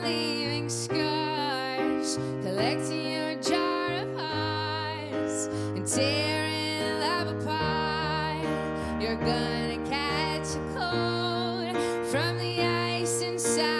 leaving scars, collecting your jar of hearts and tearing love apart. You're gonna catch a cold from the ice inside.